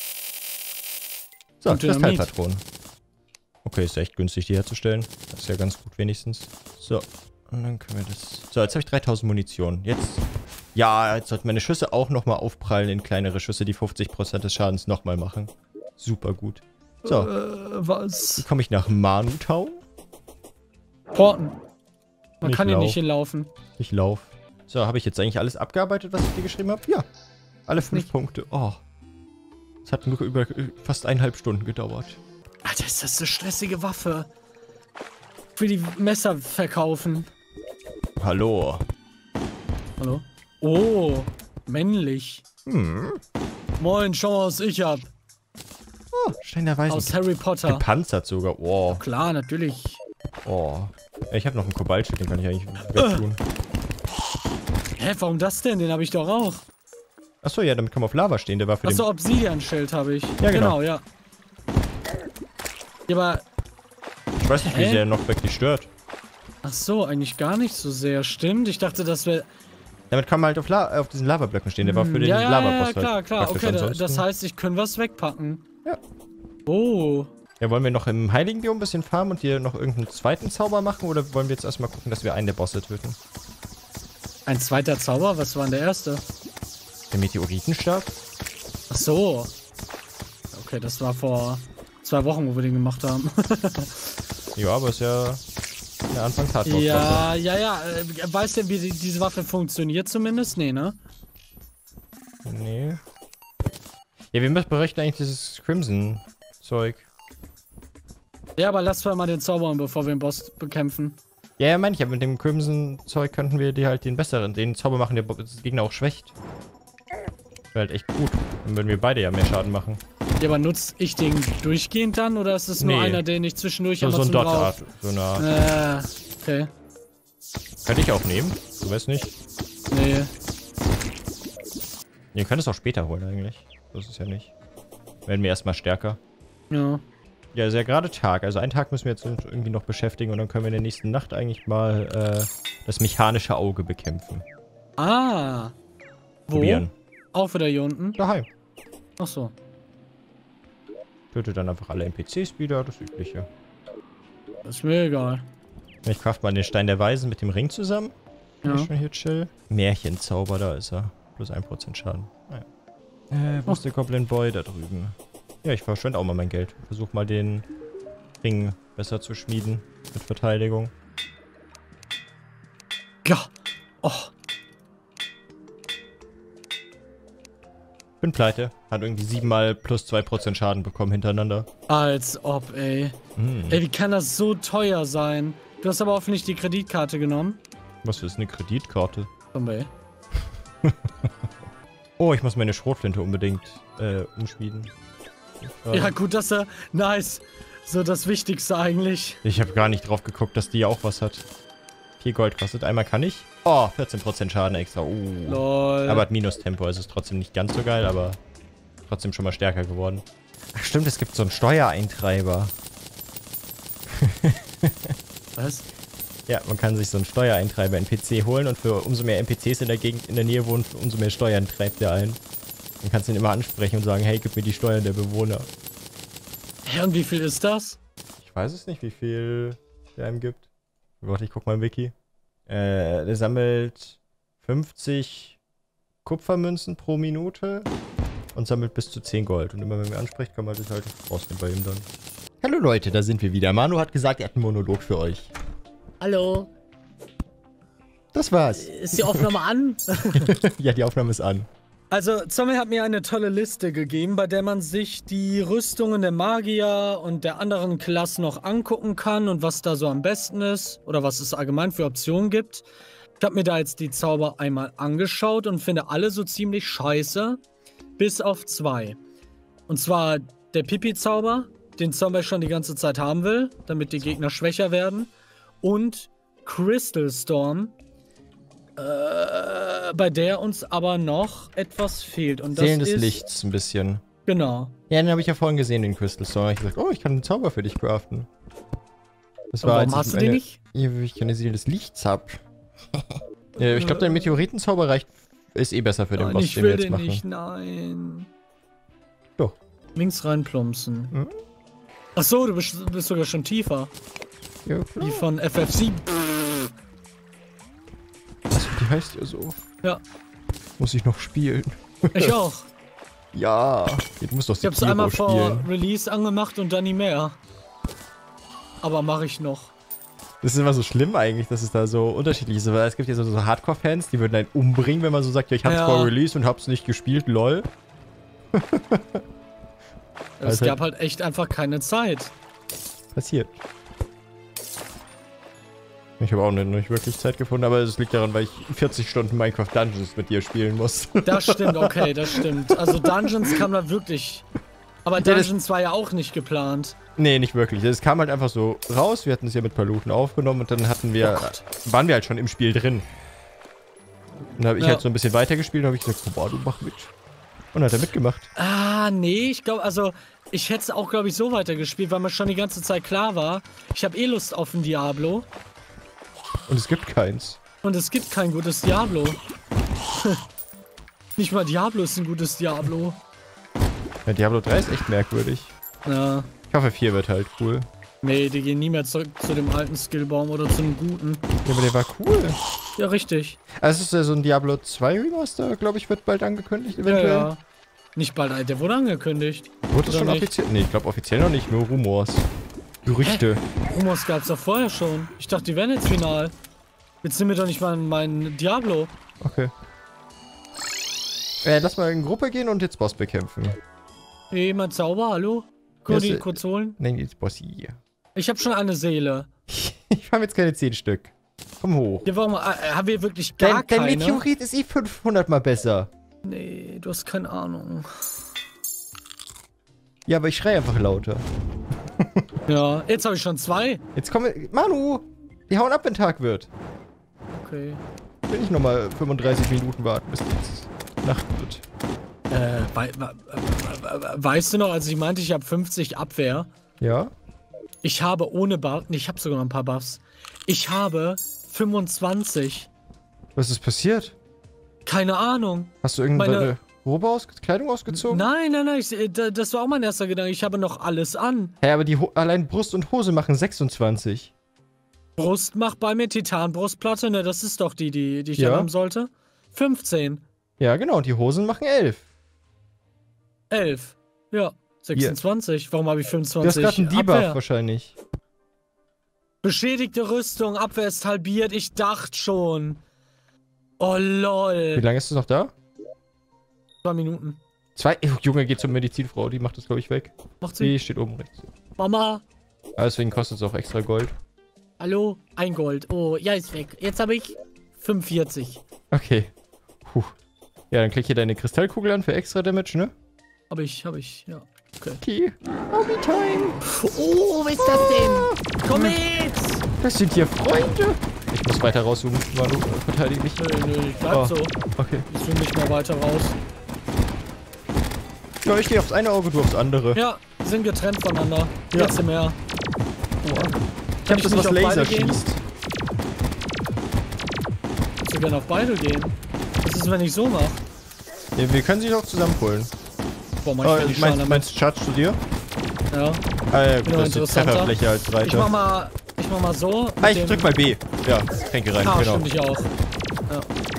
So, Und Dynamit. Kristallpatronen. Okay, ist echt günstig, die herzustellen. Das ist ja ganz gut wenigstens. So, und dann können wir das... So, jetzt habe ich dreitausend Munition. Jetzt... Ja, jetzt sollten meine Schüsse auch nochmal aufprallen in kleinere Schüsse, die fünfzig Prozent des Schadens nochmal machen. Super gut. So. Äh, was? Wie komme ich nach Manu Town? Porten. Man Ich kann hier lauf. nicht hinlaufen. Ich lauf. So, habe ich jetzt eigentlich alles abgearbeitet, was ich dir geschrieben habe? Ja. Alle fünf Nicht. Punkte. Oh. Es hat nur über äh, fast eineinhalb Stunden gedauert. Alter, ist das eine stressige Waffe. Ich will die Messer verkaufen. Hallo. Hallo? Oh, männlich. Hm. Moin, schau mal, was ich hab. Oh, Stein der Weisen. Aus Harry Potter. Gepanzert sogar. Oh. Klar, natürlich. Oh. Ja, ich habe noch einen Kobaltschild, den kann ich eigentlich wegtun. Hä, warum das denn? Den habe ich doch auch. Achso, ja, damit kann man auf Lava stehen. Der war für Achso, den... Obsidian-Schild habe ich. Ja, genau. ja. Ja, aber... Ich weiß nicht, wie Hä? sehr noch wirklich stört. Ach so, eigentlich gar nicht so sehr. Stimmt, ich dachte, das wäre... Damit kann man halt auf, La auf diesen Lavablöcken stehen. Der war für den ja, ja, Lavaboss ja, klar, halt klar. praktisch. Okay, da, Ansonsten- das heißt, ich können was wegpacken. Ja. Oh. Ja, wollen wir noch im Heiligen Biom ein bisschen farmen und hier noch irgendeinen zweiten Zauber machen? Oder wollen wir jetzt erstmal gucken, dass wir einen der Bosse töten? Ein zweiter Zauber? Was war denn der erste? Der Meteoritenstab? Ach so. Okay, das war vor zwei Wochen, wo wir den gemacht haben. Ja, aber ist ja der Anfangshardcore. ja, ja, ja. Äh, Weißt du, wie die, diese Waffe funktioniert zumindest? Nee, ne? Nee. Ja, wir müssen berechnen eigentlich dieses Crimson-Zeug. Ja, aber lass mal den zaubern, bevor wir den Boss bekämpfen. Ja, ja, meine ich, aber mit dem Crimson-Zeug könnten wir die halt den besseren, den Zauber machen, der den Gegner auch schwächt. Wäre halt echt gut. Dann würden wir beide ja mehr Schaden machen. Ja, aber nutze ich den durchgehend dann oder ist es nur Nee. einer, den ich zwischendurch So, immer so ein zum Dot-Art. Drauf... So eine Art. Äh, okay. Könnte ich auch nehmen. Du weißt nicht. Nee. Ihr könnt es auch später holen eigentlich. So ist es ja nicht. Werden wir erstmal stärker. Ja. Ja, ist ja gerade Tag. Also einen Tag müssen wir jetzt irgendwie noch beschäftigen und dann können wir in der nächsten Nacht eigentlich mal äh, das mechanische Auge bekämpfen. Ah. Wo? Probieren. Auch wieder hier unten? Daheim. Ach so. Tötet dann einfach alle N P Cs wieder, das Übliche. Das ist mir egal. Ich craft mal den Stein der Weisen mit dem Ring zusammen. Ja. Ist schon hier chill. Märchenzauber, da ist er. Plus ein Prozent Schaden. Naja. Äh, wo Oh. ist der Goblin Boy? Da drüben. Ja, ich verschwende auch mal mein Geld. Versuch mal den Ring besser zu schmieden. Mit Verteidigung. Ja. Oh. Bin pleite. Hat irgendwie siebenmal plus zwei Prozent Schaden bekommen hintereinander. Als ob, ey. Hm. Ey, wie kann das so teuer sein? Du hast aber hoffentlich die Kreditkarte genommen. Was ist eine Kreditkarte? Zombie. Oh, ich muss meine Schrotflinte unbedingt äh, umschmieden. Ich, Ja, gut, dass er... Nice. So das Wichtigste eigentlich. ich habe gar nicht drauf geguckt, dass die auch was hat. vier Gold kostet. Einmal kann ich. Oh, vierzehn Prozent Schaden extra. Uh. Lol. Aber hat Minus-Tempo, also ist trotzdem nicht ganz so geil, aber trotzdem schon mal stärker geworden. Ach stimmt, es gibt so einen Steuereintreiber. Was? Ja, man kann sich so einen Steuereintreiber N P C holen und für umso mehr N P Cs in der Gegend in der Nähe wohnen, umso mehr Steuern treibt der ein. Dann kannst du ihn immer ansprechen und sagen, hey, gib mir die Steuern der Bewohner. Hä, und wie viel ist das? Ich weiß es nicht, wie viel der einem gibt. Warte, ich guck mal im Wiki. Äh, der sammelt fünfzig Kupfermünzen pro Minute und sammelt bis zu zehn Gold. Und immer wenn man anspricht, kann man das halt rausnehmen bei ihm dann. Hallo Leute, da sind wir wieder. Manu hat gesagt, er hat einen Monolog für euch. Hallo. Das war's. Ist die Aufnahme an? Ja, die Aufnahme ist an. Also, Zombie hat mir eine tolle Liste gegeben, bei der man sich die Rüstungen der Magier und der anderen Klassen noch angucken kann und was da so am besten ist oder was es allgemein für Optionen gibt. Ich habe mir da jetzt die Zauber einmal angeschaut und finde alle so ziemlich scheiße, bis auf zwei. Und zwar der Pipi-Zauber, den Zombies schon die ganze Zeit haben will, damit die Gegner schwächer werden. Und Crystal Storm, äh, bei der uns aber noch etwas fehlt. Und das Seelen des ist, Lichts ein bisschen. Genau. Ja, den habe ich ja vorhin gesehen, den Crystal Storm. Ich gesagt, oh, ich kann einen Zauber für dich craften. Das Aber war, warum als hast ich du den eine- nicht? Ja, weil ich keine Seele des Lichts hab. Ja, ich glaube, der Meteoritenzauber reicht, ist eh besser für den Nein, Boss, ich den wir will jetzt den machen. nicht, nein. Doch. Links reinplumpsen. Hm? Ach so, du bist, bist sogar schon tiefer. Ja, Die klar. von F F sieben. Was, die heißt ja so. Ja, Muss ich noch spielen. ich auch. Ja. Du musst doch Ich hab's Sekiro einmal vor spielen. Release angemacht und dann nie mehr. Aber mache ich noch. Das ist immer so schlimm eigentlich, dass es da so unterschiedlich ist. Weil es gibt ja so, so Hardcore-Fans, die würden einen umbringen, wenn man so sagt, ja, ich hab's Ja. vor Release und hab's nicht gespielt, lol. Es Also- gab halt echt einfach keine Zeit. Passiert. Ich habe auch nicht, nicht wirklich Zeit gefunden, aber es liegt daran, weil ich vierzig Stunden Minecraft Dungeons mit dir spielen muss. Das stimmt, okay, das stimmt. Also Dungeons kam da wirklich. Aber das- Dungeons war ja auch nicht geplant. Nee, nicht wirklich. Es kam halt einfach so raus. Wir hatten es ja mit Paluten aufgenommen und dann hatten wir, Oh Gott. waren wir halt schon im Spiel drin. Und dann habe ich Ja. halt so ein bisschen weitergespielt und habe ich gesagt, boah, du mach mit. Und dann hat er mitgemacht. Ah, nee, ich glaube, also ich hätte es auch, glaube ich, so weitergespielt, weil mir schon die ganze Zeit klar war, ich habe eh Lust auf ein Diablo Und es gibt keins. und es gibt kein gutes Diablo. Nicht mal Diablo ist ein gutes Diablo. Ja, Diablo drei ist echt merkwürdig. Ja, Ich hoffe, vier wird halt cool. nee, die gehen nie mehr zurück zu dem alten Skillbaum oder zum guten. Ja, aber der war cool. Ja, richtig. Also es ist ja so ein Diablo zwei Remaster, glaube ich, wird bald angekündigt, Ja, eventuell. ja. Nicht bald, der wurde angekündigt. Wurde das Oder schon nicht? offiziell? Nee, ich glaube offiziell noch nicht, nur Rumors. Gerüchte. Rumors gab's doch vorher schon. Ich dachte, die wären jetzt final. Jetzt sind wir doch nicht mal in mein Diablo. Okay. Äh, lass mal in Gruppe gehen und jetzt Boss bekämpfen. Hey, mein Zauber, hallo? Können wir Ja, die ist, äh, kurz holen? Nein, jetzt Boss hier. Ich habe schon eine Seele. Ich habe jetzt keine zehn Stück. Komm hoch. Ja, warum? Äh, haben wir wirklich gar Dein, dein keine? Meteorit ist eh fünfhundert mal besser. Nee, du hast keine Ahnung. Ja, aber ich schreie einfach lauter. Ja, jetzt habe ich schon zwei. Jetzt komme... Manu! Die hauen ab, wenn Tag wird. Okay. Will ich nochmal fünfunddreißig Minuten warten, bis jetzt Nacht wird. Äh, wei we we weißt du noch, als ich meinte, ich habe fünfzig Abwehr? Ja? Ich habe ohne Buff, nee, ich habe sogar noch ein paar Buffs. Ich habe fünfundzwanzig. Was ist passiert? Keine Ahnung. Hast du irgendeine Meine- Robe aus Kleidung ausgezogen? Nein, nein, nein, ich, äh, da- das war auch mein erster Gedanke. Ich habe noch alles an. Hä, aber die Ho allein Brust und Hose machen sechsundzwanzig. Brust macht bei mir Titanbrustplatte, ne? Das ist doch die, die, die ich Ja. haben sollte. fünfzehn. Ja, genau. Und die Hosen machen elf. elf. Ja. sechsundzwanzig. Warum habe ich Du hast fünfundzwanzig? gerade einen Debuff Abwehr. wahrscheinlich. Beschädigte Rüstung, Abwehr ist halbiert. Ich dachte schon. Oh, Wie lol. lange ist es noch da? Zwei Minuten. Zwei. Oh, Junge, geht zur Medizinfrau. Die macht das, glaube ich, weg. Macht sie. Die steht oben rechts. Mama. Ah, deswegen kostet es auch extra Gold. Hallo? Ein Gold. Oh, ja, ist weg. Jetzt habe ich fünfundvierzig. Okay. Puh. Ja, dann klick hier deine Kristallkugel an für extra Damage, ne? Hab ich, hab ich, ja. Okay. Okay. Time. Oh, was ist das denn? Komm mit! Das sind hier Freunde. Ich muss weiter rauszoomen. Manu, verteidige mich. Nö, nö, ich bleib Oh. so. Okay. Ich zoome nicht mehr weiter raus. Ja, ich gehe aufs eine Auge, du aufs andere. Ja, wir sind getrennt voneinander. Ja. Jetzt im Meer. Ich Kann hab ich das, nicht was auf Laser beide gehen? schießt. Ich würde gerne auf beide gehen. Was ist, wenn ich so mache? Ja, wir können sie doch zusammenholen. Boah, mach Oh, ich oh, die Schaden meinst, damit. meinst chargst du dir? Ja. Ah, ja, Genau, das ist die interessanter. Trefferfläche als Ich Reiter. mach mal, ich mach mal so. mit Ah, ich dem- drück mal B. Ja, Tränke rein, Ah, genau. stimmt, ich auch. Ja.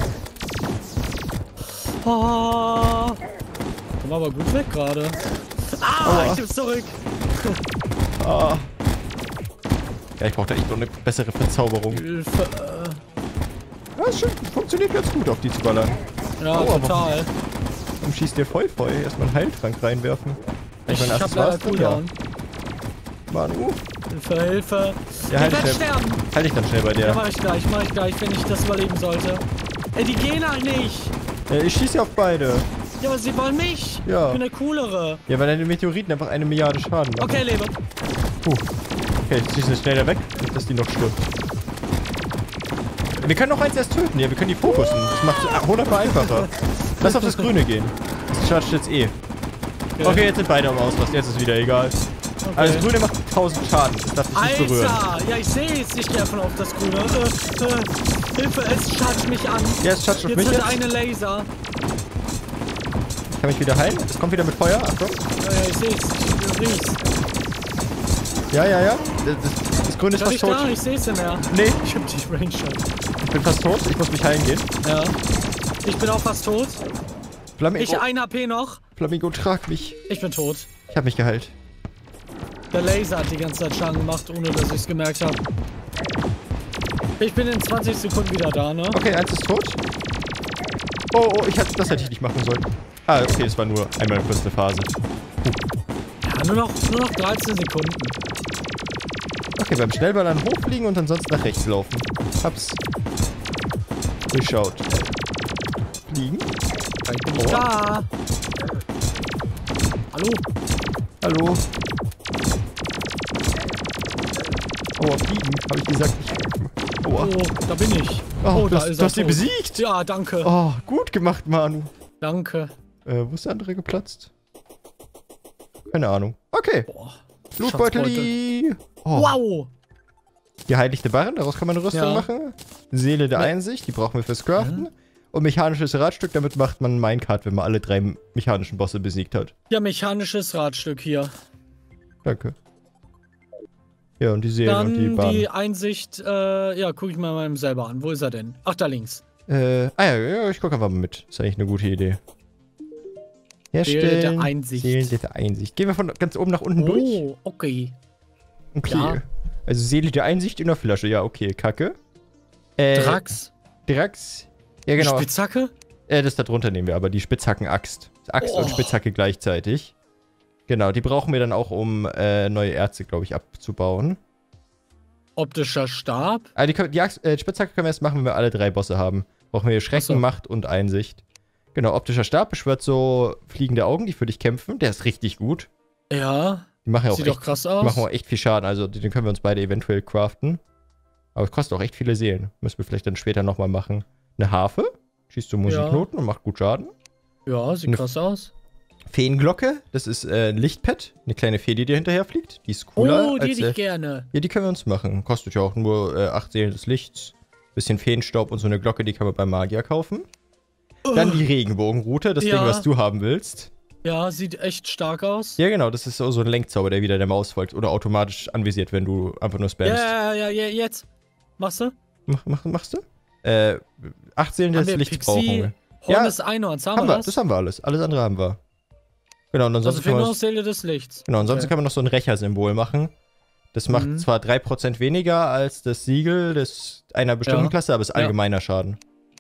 Oh. Komm aber gut weg gerade. Ah, Aua. ich gib's zurück. Ah. Ja, ich brauche da echt noch eine bessere Verzauberung. Hilfe. äh. Ja, ist schon, funktioniert ganz gut, auf die zu ballern. Ja, Aua, total. Und schießt dir voll voll. Erstmal einen Heiltrank reinwerfen. Ich, mein ich hab Accessoires leider drin, ja. Cooldown. Manu. Hilfe, Hilfe. Ja, halt ich werd schnell. sterben. Halt dich dann schnell bei Ja, dir. mach ich gleich, mach ich gleich, wenn ich das überleben sollte. Ey, die gehen halt nicht. Äh, ich schieße auf beide. Ja, aber sie wollen mich. Ja. Ich bin der Coolere. Ja, weil deine Meteoriten einfach eine Milliarde Schaden machen. Okay, lebe. Puh. Okay, ich zieh sie schneller weg, nicht, dass die noch stirbt. Wir können noch eins erst töten, ja, wir können die fokussen. Das macht es hundertmal einfacher. Lass auf das Grüne gehen. Das chargt jetzt eh. Okay. Okay, jetzt sind beide am Ausrasten, jetzt ist wieder egal. Okay. Also das Grüne macht tausend Schaden, das darf ich nicht berühren. Alter, ja ich sehe es, ich gehe einfach auf das Grüne. Äh, äh, Hilfe, es chargt mich an. Ja, es chargt mich jetzt. jetzt. Jetzt eine Laser. Ich kann mich wieder heilen, es kommt wieder mit Feuer, Achtung. Ja, ja, ich sehe es, ich riech's. Ja, ja, ja, das, das Grüne ist Schau fast ich tot. Da, ich sehe es mehr. Nee. Ich hab die Range schon. Ich bin fast tot, ich muss mich heilen gehen. Ja. Ich bin auch fast tot. Flamingo. Ich ein H P noch. Flamingo, trag mich. Ich bin tot. Ich hab mich geheilt. Der Laser hat die ganze Zeit Schaden gemacht, ohne dass ich es gemerkt habe. Ich bin in zwanzig Sekunden wieder da, ne? Okay, eins ist tot. Oh, oh, ich hätte, das hätte ich nicht machen sollen. Ah, okay, es war nur einmal kurz eine Phase. Ja, nur noch, nur noch dreizehn Sekunden. Okay, beim Schnellballern hochfliegen und ansonsten nach rechts laufen. Hab's durchschaut. Fliegen. Ich bin nicht da. Hallo? Hallo? Aua, fliegen, habe ich gesagt. Ich, aua. Oh, da bin ich. Oh, Oh, du da hast, ist du er hast ihn tot. besiegt. Ja, danke. Oh, gut gemacht, Manu. Danke. Äh, wo ist der andere geplatzt? Keine Ahnung. Okay. Boah. Blutbeutel. Oh. Wow. Geheiligte Barren, daraus kann man eine Rüstung Ja. machen. Seele der Ne. Einsicht, die brauchen wir fürs Craften. Mhm. Und mechanisches Radstück, damit macht man ein Minecart, wenn man alle drei mechanischen Bosse besiegt hat. Ja, mechanisches Radstück hier. Danke. Ja, und die Seelen und die Dann Bahnen. die Einsicht, äh, ja, guck ich mal meinem selber an. Wo ist er denn? Ach, da links. Äh, ah ja, ja, ich gucke einfach mal mit. Ist eigentlich eine gute Idee. Herstellen. Seele der Einsicht. Seele der Einsicht. Gehen wir von ganz oben nach unten durch? Oh, okay. Okay. Ja. Also Seele der Einsicht in der Flasche. Ja, okay, kacke. Äh, Drax. Drax. Ja, genau. Spitzhacke? Äh, das da drunter nehmen wir, aber die Spitzhacken-Axt. Axt Oh. und Spitzhacke gleichzeitig. Genau, die brauchen wir dann auch, um äh, neue Erze, glaube ich, abzubauen. Optischer Stab? Ah, die, können- die Axt, äh, Spitzhacke können wir erst machen, wenn wir alle drei Bosse haben. Brauchen wir Schrecken, Ach so. Macht und Einsicht. Genau, optischer Stab beschwört so fliegende Augen, die für dich kämpfen. Der ist richtig gut. Ja. Die machen ja auch Sieht echt, doch krass die aus. machen auch echt viel Schaden. Also den können wir uns beide eventuell craften. Aber es kostet auch echt viele Seelen. Müssen wir vielleicht dann später nochmal machen. Eine Harfe. Schießt du Musiknoten und macht gut Schaden. Ja, sieht Eine- krass aus. Feenglocke. Das ist äh, ein Lichtpad. Eine kleine Fee, die dir hinterher fliegt. Die ist cooler. Oh, die als, hätte äh, ich gerne. Ja, die können wir uns machen. Kostet ja auch nur äh, acht Seelen des Lichts. Bisschen Feenstaub und so eine Glocke, die kann man beim Magier kaufen. Dann die Regenbogenrute, das Ja. Ding, was du haben willst. Ja, sieht echt stark aus. Ja, genau, das ist so, so ein Lenkzauber, der wieder der Maus folgt oder automatisch anvisiert, wenn du einfach nur Ja, spammst. ja, ja, ja, jetzt. Machst du? Mach, mach, machst du? Äh, acht Seelen Haben des wir Lichts Pixie, brauchen wir. Horn Ja, des Einhorns, haben Haben wir wir, das? das haben wir alles. Alles andere haben wir. Genau, und Also ansonsten, fehlt kann nur man, noch Seele des Lichts. genau, ansonsten Okay. kann man noch so ein Rächersymbol machen. Das macht Mhm. zwar drei Prozent weniger als das Siegel des einer bestimmten Ja. Klasse, aber ist Ja. allgemeiner Schaden.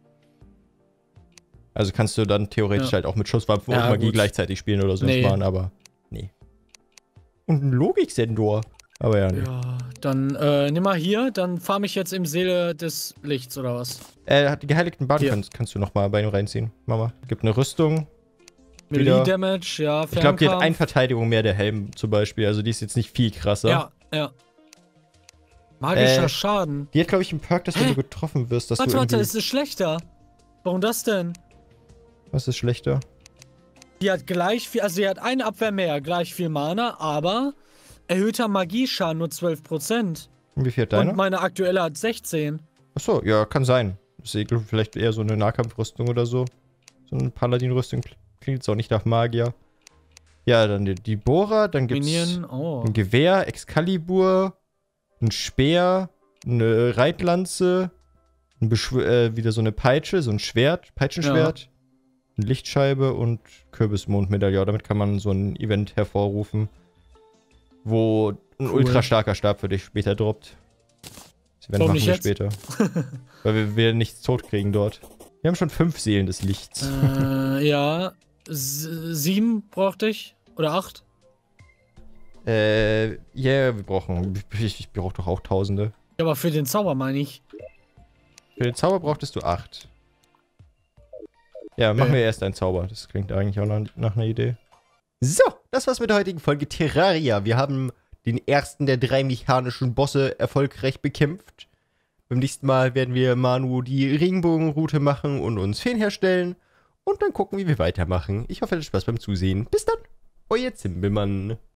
Also kannst du dann theoretisch Ja. halt auch mit Schusswaffen Ja, und Magie gut. gleichzeitig spielen oder so Nee. machen, aber nee. Und ein Logiksensor. Aber ja, nee. Ja, dann äh, nimm mal hier, dann farm ich jetzt im Seele des Lichts, oder was? Äh, die geheiligten Bahnen Hier. kannst, kannst du nochmal bei ihm reinziehen. Mama. Gibt eine Rüstung. Melee Wieder- Damage, ja, Ich glaube, die hat Fernkampf. eine Verteidigung mehr, der Helm zum Beispiel. Also die ist jetzt nicht viel krasser. Ja, ja. Magischer Äh, Schaden. Die hat, glaube ich, einen Perk, dass wenn Hä? du getroffen wirst, dass Warte, du warte, irgendwie... ist es schlechter? Warum das denn? Was ist schlechter? Die hat gleich viel, also die hat eine Abwehr mehr, gleich viel Mana, aber erhöhter Magieschaden nur zwölf Prozent. Und wie viel hat deine? Und meine aktuelle hat sechzehn. Achso, ja, kann sein. Das ist vielleicht eher so eine Nahkampfrüstung oder so. So eine Paladin-Rüstung klingt jetzt auch nicht nach Magier. Ja, dann die, die Bohrer, dann gibt's Minion, oh. ein Gewehr, Excalibur, ein Speer, eine Reitlanze, ein Beschw äh, wieder so eine Peitsche, so ein Schwert, Peitschenschwert, eine Lichtscheibe und Kürbismondmedaillon. Damit kann man so ein Event hervorrufen, wo ein Cool. ultra starker Stab für dich später droppt. Das Event Warum machen nicht wir jetzt? später. Weil wir, wir nichts tot kriegen dort. Wir haben schon fünf Seelen des Lichts. äh, ja. S sieben brauchte ich. Oder acht? Äh, ja, yeah, wir brauchen. Ich, ich brauche doch auch Tausende. Ja, aber für den Zauber meine ich. Für den Zauber brauchtest du acht. Ja, machen Äh. wir erst einen Zauber. Das klingt eigentlich auch nach, nach einer Idee. So, das war's mit der heutigen Folge Terraria. Wir haben den ersten der drei mechanischen Bosse erfolgreich bekämpft. Beim nächsten Mal werden wir Manu die Regenbogenroute machen und uns Feen herstellen. Und dann gucken, wie wir weitermachen. Ich hoffe, ihr hattet Spaß beim Zusehen. Bis dann, euer Zimbelmann.